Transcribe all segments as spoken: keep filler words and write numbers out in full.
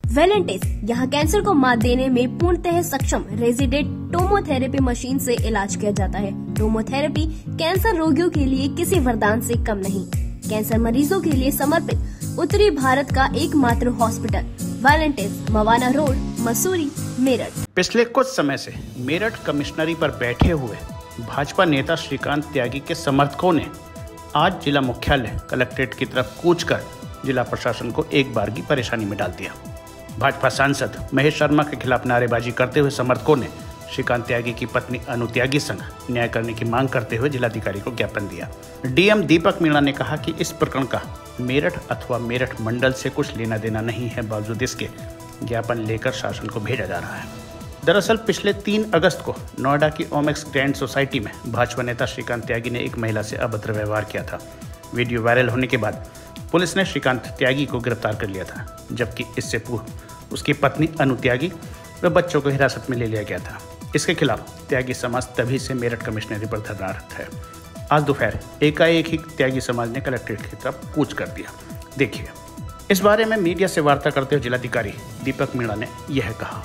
Valentis यहाँ cancer को मात देने में पूर्णतः सक्षम रेजिडेंट टोमोथेरेपी मशीन से इलाज किया जाता है। टोमोथेरेपी कैंसर रोगियों के लिए किसी वरदान से कम नहीं। कैंसर मरीजों के लिए समर्पित उत्तरी भारत का एकमात्र हॉस्पिटल वेलेंटिस, मवाना रोड, मसूरी, मेरठ। पिछले कुछ समय से मेरठ कमिश्नरी पर बैठे हुए भाजपा नेता श्रीकांत त्यागी के समर्थकों ने आज जिला मुख्यालय कलेक्ट्रेट की तरफ कूच कर जिला प्रशासन को एक बार की परेशानी में डाल दिया। भाजपा सांसद महेश शर्मा के खिलाफ नारेबाजी करते हुए समर्थकों ने श्रीकांत त्यागी की पत्नी अनु त्यागी संग न्याय करने की मांग करते हुए जिलाधिकारी को ज्ञापन दिया। डीएम दीपक मीणा ने कहा कि इस प्रकरण का मेरठ अथवा मेरठ मंडल से कुछ लेना देना नहीं है, बावजूद इसके ज्ञापन लेकर शासन को भेजा जा रहा है। दरअसल पिछले तीन अगस्त को नोएडा की ओमेक्स ग्रैंड सोसाइटी में भाजपा नेता श्रीकांत त्यागी ने एक महिला से अभद्र व्यवहार किया था। वीडियो वायरल होने के बाद पुलिस ने श्रीकांत त्यागी को गिरफ्तार कर लिया था, जबकि इससे पूर्व उसकी पत्नी अनु त्यागी व बच्चों को हिरासत में ले लिया गया था। इसके खिलाफ त्यागी समाज तभी से मेरठ कमिश्नरी पर धरनारत है। आज दोपहर एकाएक ही त्यागी समाज ने कलेक्ट्रेट की तरफ कूच कर दिया। देखिए, इस बारे में मीडिया से वार्ता करते हुए जिलाधिकारी दीपक मीणा ने यह कहा।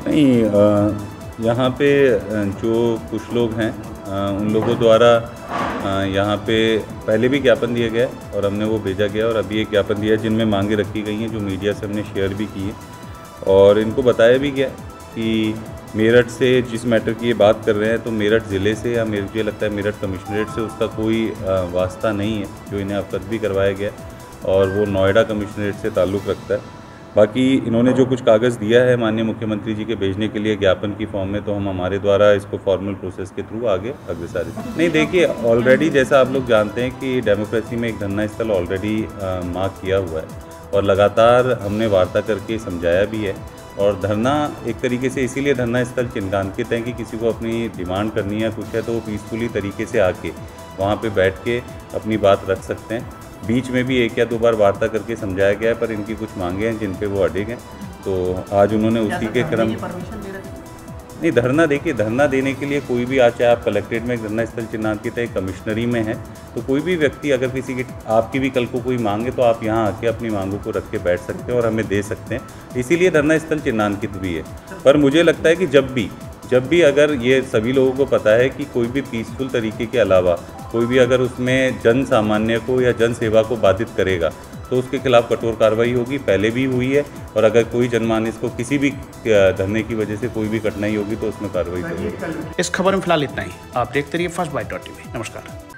नहीं, यहाँ पे जो कुछ लोग हैं उन लोगों द्वारा यहाँ पे पहले भी ज्ञापन दिया गया और हमने वो भेजा गया और अभी एक ज्ञापन दिया जिनमें मांगे रखी गई हैं, जो मीडिया से हमने शेयर भी की है और इनको बताया भी गया कि मेरठ से जिस मैटर की ये बात कर रहे हैं तो मेरठ ज़िले से या मुझे लगता है मेरठ कमिश्नरेट से उसका कोई वास्ता नहीं है, जो इन्हें अवगत भी करवाया गया और वो नोएडा कमिश्नरेट से ताल्लुक़ रखता है। बाकी इन्होंने जो कुछ कागज़ दिया है माननीय मुख्यमंत्री जी के भेजने के लिए ज्ञापन की फॉर्म में, तो हम हमारे द्वारा इसको फॉर्मल प्रोसेस के थ्रू आगे अग्रसर हैं। नहीं, देखिए, ऑलरेडी जैसा आप लोग जानते हैं कि डेमोक्रेसी में एक धरना स्थल ऑलरेडी मार्क किया हुआ है और लगातार हमने वार्ता करके समझाया भी है। और धरना एक तरीके से इसीलिए धरना स्थल चिन्हांकित है कि किसी को अपनी डिमांड करनी है कुछ है तो वो पीसफुली तरीके से आके वहाँ पे बैठ के अपनी बात रख सकते हैं। बीच में भी एक या दो बार वार्ता करके समझाया गया है, पर इनकी कुछ मांगे हैं जिन पे वो अड़े गए, तो आज उन्होंने उसी के क्रम नहीं धरना देखिए धरना देने के लिए कोई भी, आज चाहे आप कलेक्ट्रेट में एक धरना स्थल चिन्हांकित है, कमिश्नरी में है, तो कोई भी व्यक्ति अगर किसी की आपकी भी कल को कोई मांगे तो आप यहाँ आके अपनी मांगों को रख के बैठ सकते हैं और हमें दे सकते हैं। इसीलिए धरना स्थल चिन्हांकित भी है। पर मुझे लगता है कि जब भी जब भी अगर ये सभी लोगों को पता है कि कोई भी पीसफुल तरीके के अलावा कोई भी अगर उसमें जन सामान्य को या जन सेवा को बाधित करेगा तो उसके खिलाफ कठोर कार्रवाई होगी। पहले भी हुई है और अगर कोई जनमानस को किसी भी धरने की वजह से कोई भी कठिनाई होगी तो उसमें कार्रवाई होगी। इस खबर में फिलहाल इतना ही। आप देखते रहिए फर्स्ट बाइट डॉट टीवी। नमस्कार।